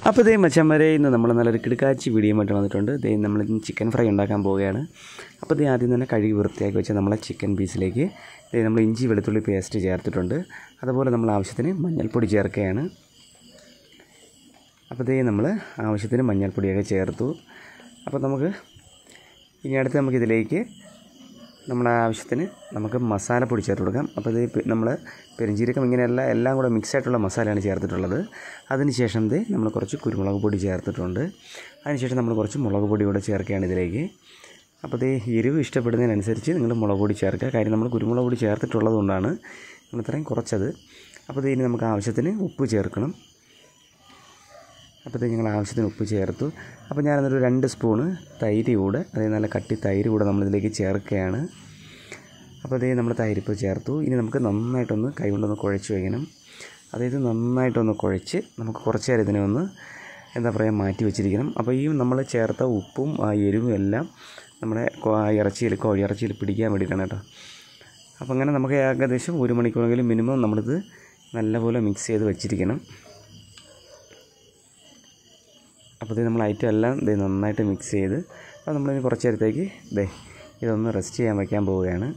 അപ്പോൾ ഇതേ മച്ചന്മാരെ ഇന്ന് നമ്മൾ നല്ലൊരു കിടക്കാച്ചി വീഡിയോയുമായിട്ട് വന്നിട്ടുണ്ട്. ഇതേ നമ്മൾ ചിക്കൻ ഫ്രൈ ഉണ്ടാക്കാൻ പോവുകയാണ്. അപ്പോൾ ഇതേ ആദ്യം തന്നെ കഴുകി വൃത്തിയാക്കി വെച്ച നമ്മളെ ചിക്കൻ പീസിലേക്ക് ഇതേ നമ്മൾ ഇഞ്ചി വെളുത്തുള്ളി പേസ്റ്റ് ചേർത്തിട്ടുണ്ട്. അതുപോലെ നമ്മൾ ആവശ്യത്തിന് മഞ്ഞൾപ്പൊടി ചേർക്കുകയാണ്. അപ്പോൾ ഇതേ നമ്മൾ ആവശ്യത്തിന് മഞ്ഞൾപ്പൊടിയൊക്കെ ചേർത്തു. അപ്പോൾ നമുക്ക് ഇനി അടുത്ത് നമുക്കിതിലേക്ക് നമ്മുടെ ആവശ്യത്തിന് നമുക്ക് മസാലപ്പൊടി ചേർത്ത് കൊടുക്കാം. അപ്പോൾ ഇത് നമ്മൾ പെരുംജീരകം ഇങ്ങനെയുള്ള എല്ലാം കൂടെ മിക്സായിട്ടുള്ള മസാലയാണ് ചേർത്തിട്ടുള്ളത്. അതിനുശേഷം ഇത് നമ്മൾ കുറച്ച് കുരുമുളക് പൊടി ചേർത്തിട്ടുണ്ട്. അതിനുശേഷം നമ്മൾ കുറച്ച് മുളക് പൊടി കൂടെ ചേർക്കുകയാണ് ഇതിലേക്ക്. അപ്പോൾ ഇത് എരിവ് ഇഷ്ടപ്പെടുന്നതിനനുസരിച്ച് നിങ്ങൾ മുളക് പൊടി ചേർക്കുക. കാര്യം നമ്മൾ കുരുമുളക് പൊടി ചേർത്തിട്ടുള്ളത് കൊണ്ടാണ് നമ്മൾ ഇത്രയും കുറച്ചത്. അപ്പോൾ ഇത് ഇനി നമുക്ക് ആവശ്യത്തിന് ഉപ്പ് ചേർക്കണം. അപ്പോൾ ഇത് ഞങ്ങൾ ആവശ്യത്തിന് ഉപ്പ് ചേർത്തു. അപ്പോൾ ഞാനൊരു 2 സ്പൂണ് തൈര് കൂടെ, അതായത് നല്ല കട്ടി തൈര് കൂടെ നമ്മളിതിലേക്ക് ചേർക്കുകയാണ്. അപ്പോൾ അതേ നമ്മൾ തൈരിപ്പോൾ ചേർത്തു. ഇനി നമുക്ക് നന്നായിട്ടൊന്ന് കൈകൊണ്ടൊന്ന് കുഴച്ച് വയ്ക്കണം. അതായത് നന്നായിട്ടൊന്ന് കുഴച്ച് നമുക്ക് കുറച്ച് നേരം ഇതിനെ ഒന്ന് മാറ്റി വെച്ചിരിക്കണം. അപ്പോൾ ഈ നമ്മൾ ചേർത്ത ഉപ്പും ആ എരിവും എല്ലാം നമ്മുടെ കോഴി ഇറച്ചിയിൽ പിടിക്കാൻ വേണ്ടിയിട്ടാണ് കേട്ടോ. അപ്പോൾ അങ്ങനെ നമുക്ക് ഏകദേശം 1 മണിക്കൂറെങ്കിലും മിനിമം നമ്മളിത് നല്ലപോലെ മിക്സ് ചെയ്ത് വെച്ചിരിക്കണം. അപ്പോൾ ഇത് നമ്മൾ ഐറ്റം എല്ലാം നന്നായിട്ട് മിക്സ് ചെയ്ത് അപ്പോൾ നമ്മളിനി കുറച്ച് നേരത്തേക്ക് ഇതൊന്ന് റെസ്റ്റ് ചെയ്യാൻ വയ്ക്കാൻ പോവുകയാണ്.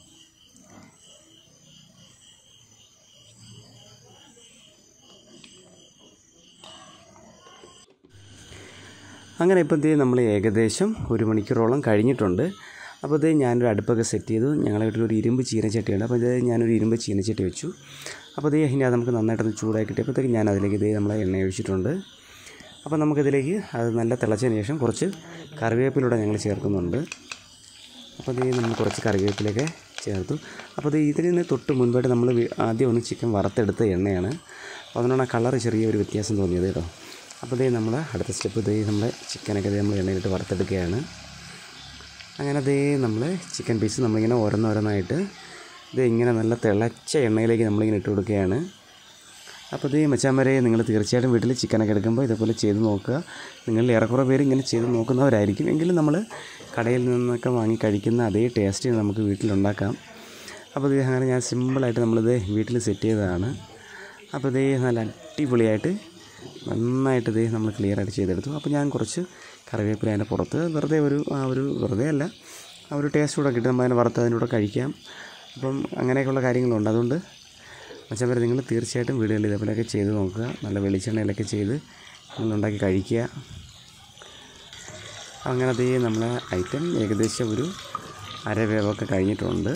അങ്ങനെ ഇപ്പോൾ നമ്മൾ ഏകദേശം 1 മണിക്കൂറോളം കഴിഞ്ഞിട്ടുണ്ട്. അപ്പോൾ ഇത് ഞാനൊരു അടുപ്പൊക്കെ സെറ്റ് ചെയ്തു. ഞങ്ങളുടെ വീട്ടിലൊരു ഇരുമ്പ് ചീനച്ചട്ടിയുണ്ട്. അപ്പോൾ ഇത് ഞാനൊരു ഇരുമ്പ് ചീനച്ചട്ടി വെച്ചു. അപ്പോൾ ഇനി അത് നമുക്ക് നന്നായിട്ടൊന്ന് ചൂടാക്കി കിട്ടിയപ്പോഴത്തേക്ക് ഞാൻ അതിലേക്ക് നമ്മൾ എണ്ണ ഒഴിച്ചിട്ടുണ്ട്. അപ്പോൾ നമുക്കിതിലേക്ക് അത് നല്ല തിളച്ചതിന് ശേഷം കുറച്ച് കറിവേപ്പിലൂടെ ഞങ്ങൾ ചേർക്കുന്നുണ്ട്. അപ്പോൾ നമ്മൾ കുറച്ച് കറിവേപ്പിലൊക്കെ ചേർത്തു. അപ്പോൾ ഇതിൽ നിന്ന് തൊട്ട് മുൻപായിട്ട് നമ്മൾ ആദ്യം ഒന്ന് ചിക്കൻ വറുത്തെടുത്ത എണ്ണയാണ്. അപ്പോൾ അതിനാണ് ആ കളറ് ചെറിയൊരു വ്യത്യാസം തോന്നിയത് കേട്ടോ. അപ്പോൾ നമ്മൾ അടുത്ത സ്റ്റെപ്പ് നമ്മുടെ ചിക്കനൊക്കെ നമ്മൾ എണ്ണയിലിട്ട് വറുത്തെടുക്കുകയാണ്. അങ്ങനെ നമ്മൾ ചിക്കൻ പീസ് നമ്മളിങ്ങനെ ഓരോന്നോരോന്നായിട്ട് ഇങ്ങനെ നല്ല തിളച്ച എണ്ണയിലേക്ക് നമ്മളിങ്ങനെ ഇട്ട് കൊടുക്കുകയാണ്. അപ്പോൾ മച്ചാന്മാരെ നിങ്ങൾ തീർച്ചയായിട്ടും വീട്ടിൽ ചിക്കനൊക്കെ എടുക്കുമ്പോൾ ഇതേപോലെ ചെയ്ത് നോക്കുക. നിങ്ങളിൽ ഏറെക്കുറെ പേര് ഇങ്ങനെ ചെയ്ത് നോക്കുന്നവരായിരിക്കും. എങ്കിലും നമ്മൾ കടയിൽ നിന്നൊക്കെ വാങ്ങി കഴിക്കുന്ന അതേ ടേസ്റ്റ് നമുക്ക് വീട്ടിലുണ്ടാക്കാം. അപ്പോൾ അങ്ങനെ ഞാൻ സിമ്പിളായിട്ട് നമ്മളിത് വീട്ടിൽ സെറ്റ് ചെയ്തതാണ്. അപ്പോൾ നല്ല അടിപൊളിയായിട്ട് നന്നായിട്ട് നമ്മൾ ക്ലിയറായിട്ട് ചെയ്തെടുത്തു. അപ്പോൾ ഞാൻ കുറച്ച് കറിവേപ്പില അതിൻ്റെ പുറത്ത് വെറുതെ വെറുതെ അല്ല ആ ഒരു ടേസ്റ്റ് കൂടെ കിട്ടും. നമ്മൾ അതിനെ വറുത്ത് അതിൻ്റെ കൂടെ കഴിക്കാം. അപ്പം അങ്ങനെയൊക്കെയുള്ള കാര്യങ്ങളുണ്ട്. അതുകൊണ്ട് മച്ചാന്മാരെ നിങ്ങൾ തീർച്ചയായിട്ടും വീടുകളിൽ ഇതേപോലെയൊക്കെ ചെയ്ത് നോക്കുക. നല്ല വെളിച്ചെണ്ണയിലൊക്കെ ചെയ്ത് നിങ്ങളുണ്ടാക്കി കഴിക്കുക. അങ്ങനെ നമ്മളെ ഐറ്റം ഏകദേശം ഒരു അരവേവൊക്കെ കഴിഞ്ഞിട്ടുണ്ട്.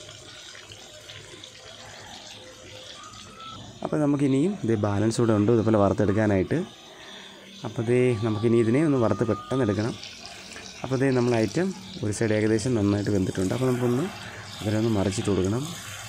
അപ്പോൾ നമുക്കിനിയും ബാലൻസ് കൂടെ ഉണ്ട് ഇതുപോലെ വറുത്തെടുക്കാനായിട്ട്. അപ്പോൾ നമുക്കിനി ഇതിനെ ഒന്ന് വറുത്ത് പെട്ടെന്ന് എടുക്കണം. അപ്പോൾ നമ്മളെ ഐറ്റം ഒരു സൈഡ് ഏകദേശം നന്നായിട്ട് വെന്തിട്ടുണ്ട്. അപ്പോൾ നമുക്കൊന്ന് അതിലൊന്ന് മറിച്ചിട്ട് കൊടുക്കണം.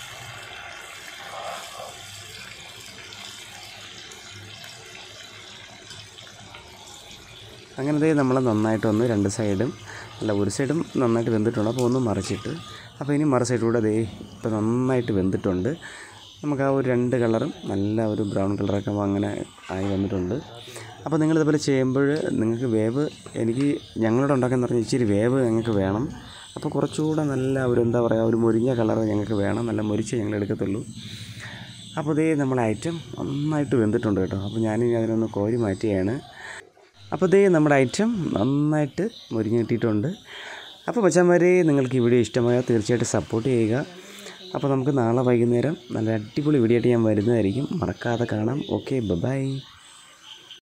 അങ്ങനെ നമ്മൾ നന്നായിട്ടൊന്ന് 2 സൈഡും ഒരു സൈഡും നന്നായിട്ട് വെന്തിട്ടുണ്ട്. അപ്പോൾ ഒന്ന് മറിച്ചിട്ട് അപ്പോൾ ഇനി മറു സൈഡിലൂടെ ഇപ്പോൾ നന്നായിട്ട് വെന്തിട്ടുണ്ട്. നമുക്ക് ആ ഒരു 2 കളറും നല്ല ഒരു ബ്രൗൺ കളറൊക്കെ അങ്ങനെ ആയി വന്നിട്ടുണ്ട്. അപ്പോൾ നിങ്ങളിതുപോലെ ചെയ്യുമ്പോൾ നിങ്ങൾക്ക് വേവ് ഞങ്ങളുടെ ഉണ്ടാക്കാന്ന് പറഞ്ഞാൽ ഇച്ചിരി വേവ് ഞങ്ങൾക്ക് വേണം. അപ്പോൾ കുറച്ചുകൂടെ നല്ല ഒരു മുരിഞ്ഞ കളർ ഞങ്ങൾക്ക് വേണം. നല്ല മുരിച്ച് ഞങ്ങൾ എടുക്കത്തുള്ളൂ. അപ്പോൾ നമ്മളെ ഐറ്റം നന്നായിട്ട് വെന്തിട്ടുണ്ട് കേട്ടോ. അപ്പോൾ ഞാനിനി അതിനൊന്ന് കോരി മാറ്റുകയാണ്. അപ്പോൾ നമ്മുടെ ഐറ്റം നന്നായിട്ട് മുരിഞ്ഞ് കിട്ടിയിട്ടുണ്ട്. അപ്പോൾ മച്ചാന്മാരെ നിങ്ങൾക്ക് ഈ വീഡിയോ ഇഷ്ടമായാൽ തീർച്ചയായിട്ടും സപ്പോർട്ട് ചെയ്യുക. അപ്പോൾ നമുക്ക് നാളെ വൈകുന്നേരം നല്ല അടിപൊളി വീഡിയോ ആയിട്ട് ഞാൻ വരുന്നതായിരിക്കും. മറക്കാതെ കാണാം. Okay, by.